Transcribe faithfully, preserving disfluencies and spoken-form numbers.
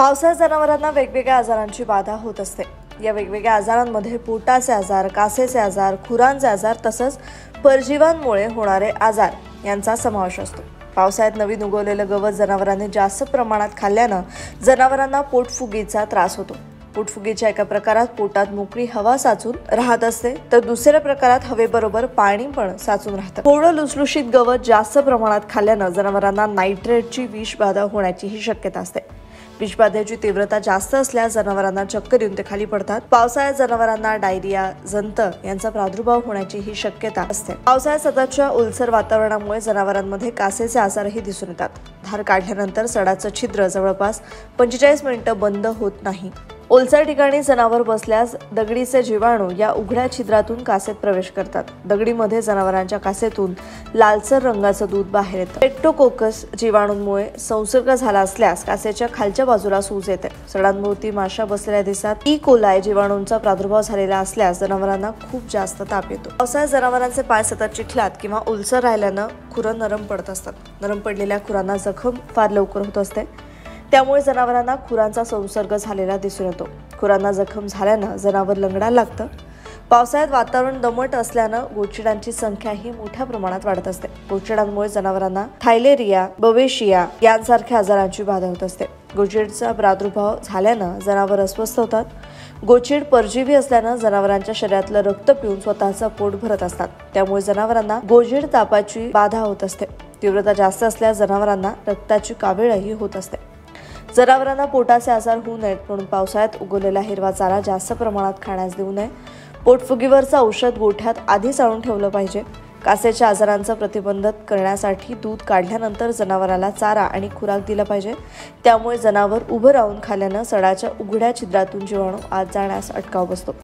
पावसाळ्यात जनावरांना वेगवेगळ्या आजारांची बाधा होत असते। या वेगवेगळ्या आजारांमध्ये पोटाचे आजार, कासेचे आजार, खुरांचे आजार तसंच परजीवांमुळे होणारे आजार यांचा समावेश असतो। पावसाळ्यात नवीन उगवलेलं गवत जनावरांनी जास्त प्रमाणात खाल्ल्यानं जनावरांना पोटफुगीचा त्रास होतो। पोटफुगीच्या एका प्रकारात पोटात मोकळी हवा साचून राहत असते, तर दुसऱ्या प्रकारात हवेबरोबर पाणी पण साचून राहतं। थोडं लुसलुशीत गवत जास्त प्रमाणात खाल्ल्यानं जनावरांना नायट्रेटची विषबाधा होण्याचीही शक्यता असते। विषबाधेची तीव्रता जास्त असल्यास जनावरांना चक्कर येऊन ते खाली पडतात। पावसाळ्यात जनावरांना डायरिया, जंत यांचा प्रादुर्भाव होण्याची ही शक्यता असते। पावसाळ्यात सततच्या ओलसर वातावरणामुळे जनावरांमध्ये कासेचे आजारही दिसून येतात। धार काढल्यानंतर सडाचं छिद्र जवळपास पंचेचाळीस मिनिटं बंद होत नाही। ओलसर ठिकाणी जनावर बसल्यास दगडीचे जीवाणू या उघड्या छिद्रातून कासेत प्रवेश करतात। दगडीमध्ये जनावरांच्या कासेतून लालसर रंगाचं दूध बाहेर येतं। स्ट्रेप्टोकोकस जीवाणूंमुळे संसर्ग झाला असल्यास कासेच्या खालच्या बाजूला सूज येते। सडांभोवती माशा बसलेल्या दिसतात। ई कोलाई जीवाणूंचा प्रादुर्भाव झालेला असल्यास जनावरांना खूप जास्त ताप येतो। पावसाळ्यात जनावरांचे पाय सतत चिखलात किंवा ओलसर राहिल्यानं खुरं नरम पडत असतात। नरम पडलेल्या खुरांना जखम फार लवकर होत असते, त्यामुळे जनावरांना खुरांचा संसर्ग झालेला दिसून येतो। खुरांना जखम झाल्यानं जनावर लंगडायला लागतं। पावसाळ्यात वातावरण दमट असल्यानं गोचिडांची संख्याही मोठ्या प्रमाणात वाढत असते। गोचिडांमुळे जनावरांना थायलेरिया, बवेशिया यांसारख्या आजारांची बाधा होत असते। गोचिडचा प्रादुर्भाव झाल्यानं जनावर अस्वस्थ होतात। गोचिड परजीवी असल्यानं जनावरांच्या शरीरातलं रक्त पिऊन स्वतःचं पोट भरत असतात, त्यामुळे जनावरांना गोचिड तापाची बाधा होत असते। तीव्रता जास्त असल्यास जनावरांना रक्ताची कावीळही होत असते। जनावरांना पोटाचे आजार होऊ नयेत म्हणून पावसाळ्यात उगवलेला हिरवा चारा जास्त प्रमाणात खाण्यास देऊ नये। पोटफुगीवरचं औषध गोठ्यात आधीच आणून ठेवलं पाहिजे। कासेच्या आजारांचा प्रतिबंध करण्यासाठी दूध काढल्यानंतर जनावराला चारा आणि खुराक दिला पाहिजे। त्यामुळे जनावर उभं राहून खाल्ल्यानं सडाच्या उघड्या छिद्रातून जीवाणू आत जाण्यास अटकाव बसतो।